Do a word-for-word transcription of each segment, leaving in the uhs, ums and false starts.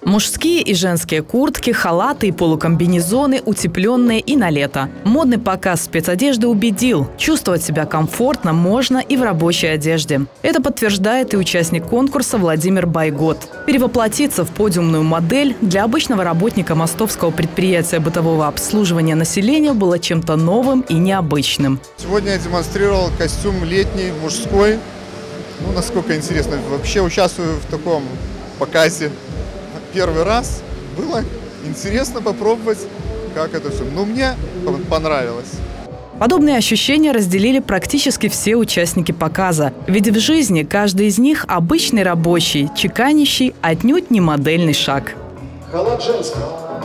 Мужские и женские куртки, халаты и полукомбинезоны, утепленные и на лето. Модный показ спецодежды убедил, чувствовать себя комфортно можно и в рабочей одежде. Это подтверждает и участник конкурса Владимир Байгот. Перевоплотиться в подиумную модель для обычного работника мостовского предприятия бытового обслуживания населения было чем-то новым и необычным. Сегодня я демонстрировал костюм летний, мужской. Ну, насколько интересно, вообще участвую в таком показе первый раз. Было интересно попробовать, как это все. Но мне понравилось. Подобные ощущения разделили практически все участники показа. Ведь в жизни каждый из них обычный рабочий, чеканящий отнюдь не модельный шаг. Халат женский.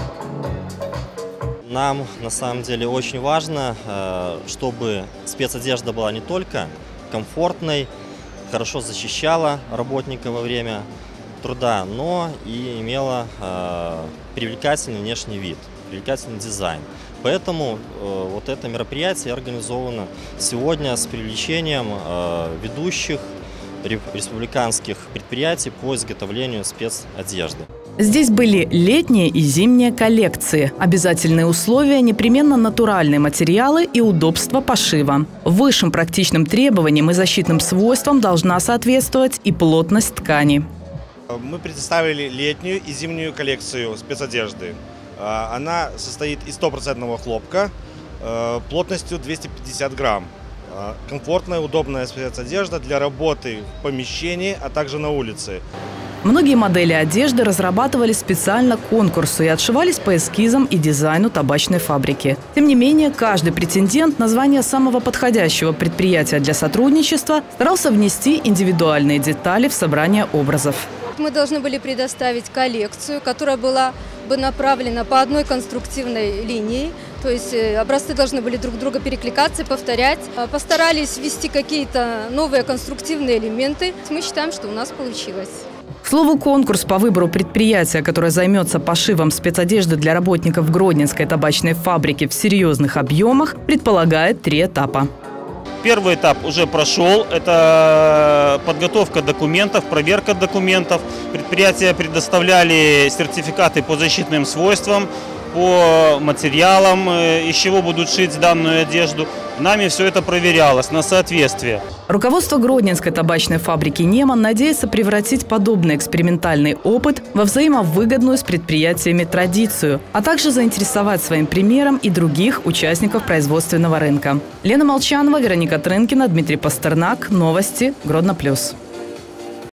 Нам на самом деле очень важно, чтобы спецодежда была не только комфортной, хорошо защищала работника во время труда, но и имела привлекательный внешний вид, привлекательный дизайн. Поэтому э, вот это мероприятие организовано сегодня с привлечением э, ведущих республиканских предприятий по изготовлению спецодежды. Здесь были летние и зимние коллекции. Обязательные условия – непременно натуральные материалы и удобство пошива. Высшим практичным требованиям и защитным свойствам должна соответствовать и плотность ткани. Мы представили летнюю и зимнюю коллекцию спецодежды. Она состоит из стопроцентного хлопка плотностью двести пятьдесят грамм. Комфортная, удобная спецодежда для работы в помещении, а также на улице. Многие модели одежды разрабатывали специально к конкурсу и отшивались по эскизам и дизайну табачной фабрики. Тем не менее, каждый претендент на звание самого подходящего предприятия для сотрудничества старался внести индивидуальные детали в собрание образов. Мы должны были предоставить коллекцию, которая была бы направлена по одной конструктивной линии. То есть образцы должны были друг друга перекликаться, повторять. Постарались ввести какие-то новые конструктивные элементы. Мы считаем, что у нас получилось. К слову, конкурс по выбору предприятия, которое займется пошивом спецодежды для работников Гродненской табачной фабрики в серьезных объемах, предполагает три этапа. Первый этап уже прошел. Это подготовка документов, проверка документов. Предприятия предоставляли сертификаты по защитным свойствам, по материалам, из чего будут шить данную одежду. Нами все это проверялось на соответствие. Руководство Гродненской табачной фабрики «Неман» надеется превратить подобный экспериментальный опыт во взаимовыгодную с предприятиями традицию, а также заинтересовать своим примером и других участников производственного рынка. Лена Молчанова, Вероника Трынкина, Дмитрий Пастернак. Новости. Гродно плюс.